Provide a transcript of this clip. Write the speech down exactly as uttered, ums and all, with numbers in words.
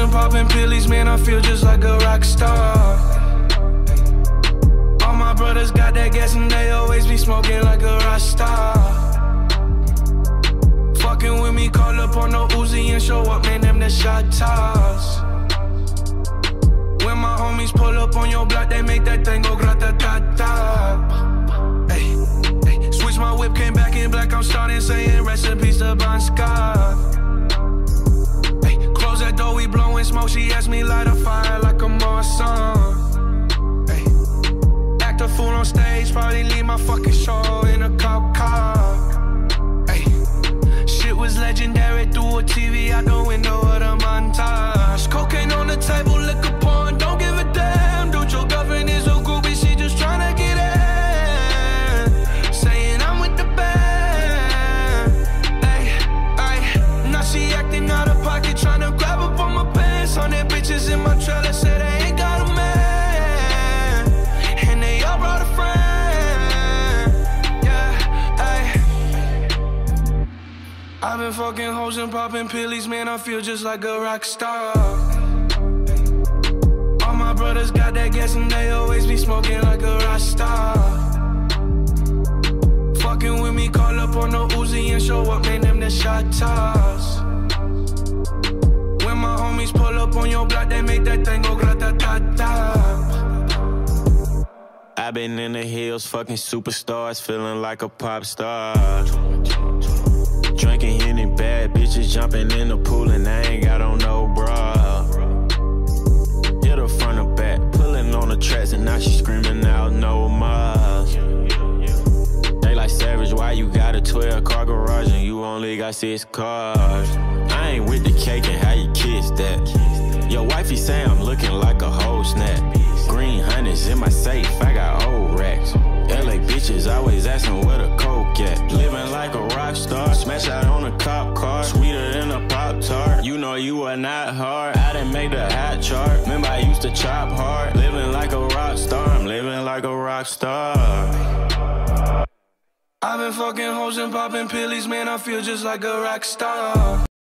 and popping pillies, man, I feel just like a rock star. All my brothers got that gas and they always be smoking like a rock star. Fucking with me, call up on no Uzi and show up, man, them the shot toss. When my homies pull up on your block, they make that thing go grata-ta-ta. Ay, ay. Switch my whip, came back in black, I'm starting saying recipes to Bon Scott. Ay, close that door, we blowing smoke, she asked me light a fire like a Marsan. Ay, act a fool on stage, probably leave my fucking show in a cop car. Ay, shit was legendary, through a T V out the window of the montage. Cocaine on the table, liquor porn, don't give a damn. Dude, your girlfriend is a groupie, she just tryna get in. Saying I'm with the band. Ay, ay, now she acting out of pocket, tryna grab up on my pants. On their bitches in my trailer, say they ain't got a man, and they all brought a friend. Yeah, ay. I've been fucking hoes and popping pillies, man, I feel just like a rock star. All my brothers got that gas and they always be smoking like a rock star. Fucking with me, call up on no Uzi and show up, man, them the shot toss. When my homies pull up on your block, they make that thing go grata-ta-ta. I've been in the hills, fucking superstars, feeling like a pop star. Drinking Henny, bad bitches jumping in the pool and I ain't got on no bra. Hit her front or back, pulling on the tracks and now she screaming out no more. They like Savage, why you got a twelve car garage and you only got six cars? I ain't with the cake and how you kiss that. Your wifey say I'm looking like a whole snap. Green hundreds in my safe, I got old racks. L A bitches always asking where the coke at. Living like a rock star, smash out on a cop car, sweeter than a Pop-Tart. You know you are not hard, I didn't make the hot chart. Remember I used to chop hard. Living like a rock star, I'm living like a rock star. I've been fucking hoes and popping pillies, man, I feel just like a rock star.